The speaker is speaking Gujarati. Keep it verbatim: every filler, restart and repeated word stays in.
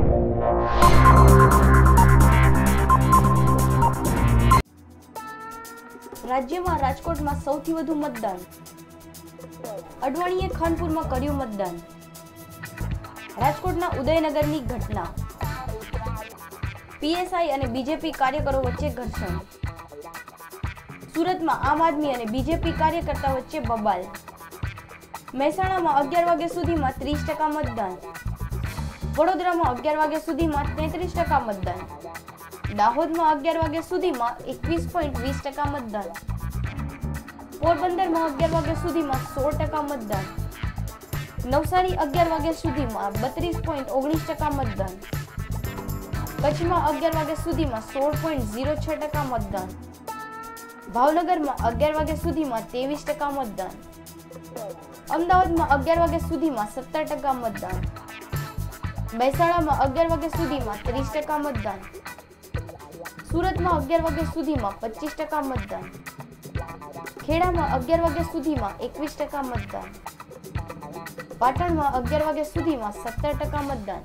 રાજ્યમાં રાજકોટમાં સૌથી વધુ મતદાન. અડવાણીએ ખાનપુરમાં કર્યું મતદાન. રાજકોટના ઉદયનગરની ઘટના. પીએસઆઈ અને બીજેપી કાર્યકરો વચ્ચે ઘર્ષણ. સુરતમાં આમ આદમી અને બીજેપી કાર્યકર્તા વચ્ચે બબાલ. મહેસાણામાં અગિયાર વાગ્યા સુધીમાં ત્રીસ ટકા મતદાન. વડોદરામાં અગિયાર વાગ્યા સુધીમાં તેત્રીસ ટકા મતદાન. દાહોદમાં અગિયાર વાગ્યા સુધીમાં એકવીસ પોઈન્ટ વીસ ટકા મતદાન. પોરબંદરમાં અગિયાર વાગ્યા સુધીમાં સોળ ટકા મતદાન. નવસારી અગિયાર વાગ્યા સુધીમાં બત્રીસ પોઈન્ટ ઓગણીસ ટકા મતદાન. કચ્છમાં અગિયાર વાગ્યા સુધીમાં સોળ પોઈન્ટ ઝીરો છ ટકા મતદાન. ભાવનગરમાં અગિયાર વાગ્યા સુધીમાં ત્રેવીસ ટકા મતદાન. અમદાવાદમાં અગિયાર વાગ્યા સુધીમાં સત્તર ટકા મતદાન. મહેસાણામાં અગિયાર વાગ્યા સુધીમાં ત્રીસ ટકા મતદાન. સુરતમાં અગિયાર વાગ્યા સુધીમાં પચીસ ટકા મતદાન. ખેડામાં અગિયાર વાગ્યા સુધીમાં એકવીસ ટકા મતદાન. પાટણમાં અગિયાર વાગ્યા સુધીમાં સત્તર ટકા મતદાન.